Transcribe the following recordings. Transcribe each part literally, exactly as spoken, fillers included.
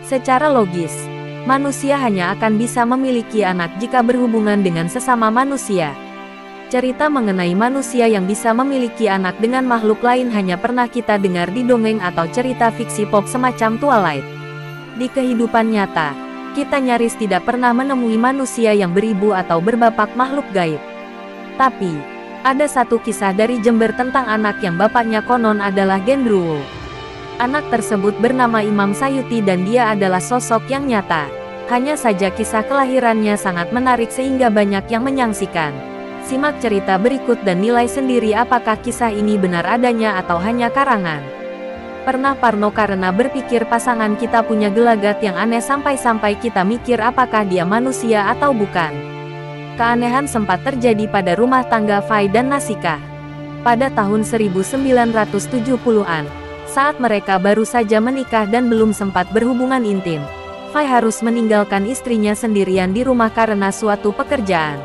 Secara logis, manusia hanya akan bisa memiliki anak jika berhubungan dengan sesama manusia. Cerita mengenai manusia yang bisa memiliki anak dengan makhluk lain hanya pernah kita dengar di dongeng atau cerita fiksi pop semacam Twilight. Di kehidupan nyata, kita nyaris tidak pernah menemui manusia yang beribu atau berbapak makhluk gaib. Tapi, ada satu kisah dari Jember tentang anak yang bapaknya konon adalah Gendruwo. Anak tersebut bernama Imam Sayuti dan dia adalah sosok yang nyata. Hanya saja kisah kelahirannya sangat menarik sehingga banyak yang menyaksikan. Simak cerita berikut dan nilai sendiri apakah kisah ini benar adanya atau hanya karangan. Pernah parno karena berpikir pasangan kita punya gelagat yang aneh sampai-sampai kita mikir apakah dia manusia atau bukan. Keanehan sempat terjadi pada rumah tangga Fai dan Nasika. Pada tahun seribu sembilan ratus tujuh puluhan, saat mereka baru saja menikah dan belum sempat berhubungan intim, Fai harus meninggalkan istrinya sendirian di rumah karena suatu pekerjaan.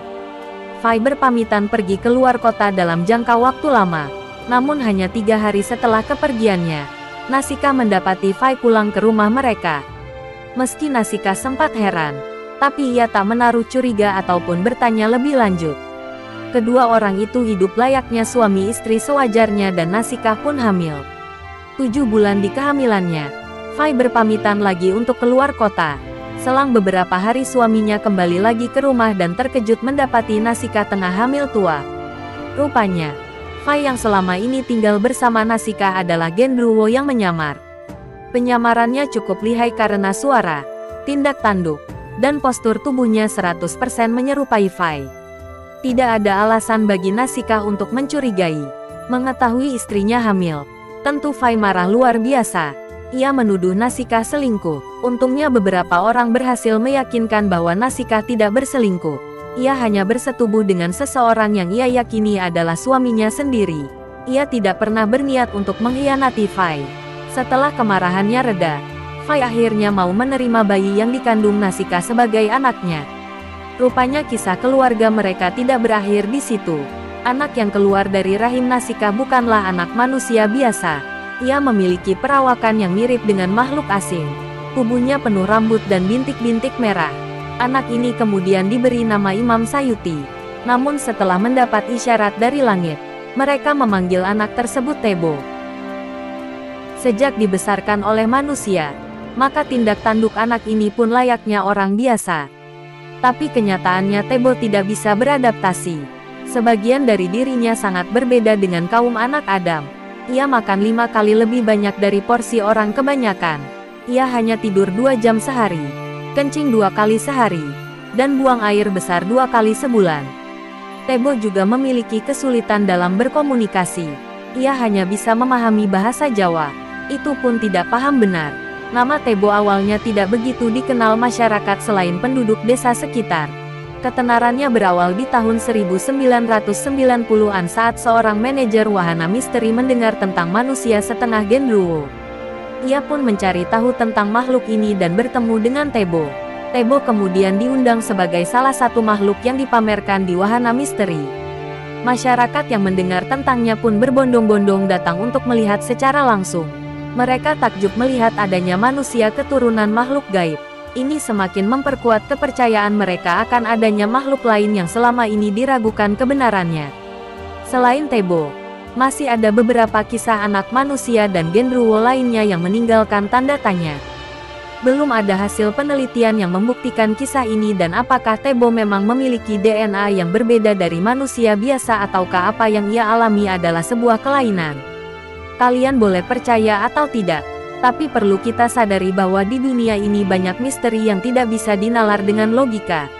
Fai berpamitan pergi keluar kota dalam jangka waktu lama, namun hanya tiga hari setelah kepergiannya, Nasika mendapati Fai pulang ke rumah mereka. Meski Nasika sempat heran, tapi ia tak menaruh curiga ataupun bertanya lebih lanjut. Kedua orang itu hidup layaknya suami istri sewajarnya dan Nasika pun hamil. Tujuh bulan di kehamilannya, Fai berpamitan lagi untuk keluar kota. Selang beberapa hari suaminya kembali lagi ke rumah dan terkejut mendapati Nasika tengah hamil tua. Rupanya, Fai yang selama ini tinggal bersama Nasika adalah Gendruwo yang menyamar. Penyamarannya cukup lihai karena suara, tindak tanduk, dan postur tubuhnya seratus persen menyerupai Fai. Tidak ada alasan bagi Nasika untuk mencurigai. Mengetahui istrinya hamil, tentu Fai marah luar biasa. Ia menuduh Nasika selingkuh. Untungnya beberapa orang berhasil meyakinkan bahwa Nasika tidak berselingkuh. Ia hanya bersetubuh dengan seseorang yang ia yakini adalah suaminya sendiri. Ia tidak pernah berniat untuk mengkhianati Fai. Setelah kemarahannya reda, Fai akhirnya mau menerima bayi yang dikandung Nasika sebagai anaknya. Rupanya kisah keluarga mereka tidak berakhir di situ. Anak yang keluar dari rahim Nasika bukanlah anak manusia biasa. Ia memiliki perawakan yang mirip dengan makhluk asing. Tubuhnya penuh rambut dan bintik-bintik merah. Anak ini kemudian diberi nama Imam Sayuti. Namun setelah mendapat isyarat dari langit, mereka memanggil anak tersebut Tebo. Sejak dibesarkan oleh manusia, maka tindak tanduk anak ini pun layaknya orang biasa. Tapi kenyataannya Tebo tidak bisa beradaptasi. Sebagian dari dirinya sangat berbeda dengan kaum anak Adam. Ia makan lima kali lebih banyak dari porsi orang kebanyakan. Ia hanya tidur dua jam sehari, kencing dua kali sehari, dan buang air besar dua kali sebulan. Tebo juga memiliki kesulitan dalam berkomunikasi. Ia hanya bisa memahami bahasa Jawa. Itu pun tidak paham benar. Nama Tebo awalnya tidak begitu dikenal masyarakat selain penduduk desa sekitar. Ketenarannya berawal di tahun seribu sembilan ratus sembilan puluhan saat seorang manajer wahana misteri mendengar tentang manusia setengah Gendruwo. Ia pun mencari tahu tentang makhluk ini dan bertemu dengan Tebo. Tebo kemudian diundang sebagai salah satu makhluk yang dipamerkan di wahana misteri. Masyarakat yang mendengar tentangnya pun berbondong-bondong datang untuk melihat secara langsung. Mereka takjub melihat adanya manusia keturunan makhluk gaib. Ini semakin memperkuat kepercayaan mereka akan adanya makhluk lain yang selama ini diragukan kebenarannya. Selain Tebo, masih ada beberapa kisah anak manusia dan Gendruwo lainnya yang meninggalkan tanda tanya. Belum ada hasil penelitian yang membuktikan kisah ini dan apakah Tebo memang memiliki D N A yang berbeda dari manusia biasa ataukah apa yang ia alami adalah sebuah kelainan. Kalian boleh percaya atau tidak. Tapi perlu kita sadari bahwa di dunia ini banyak misteri yang tidak bisa dinalar dengan logika.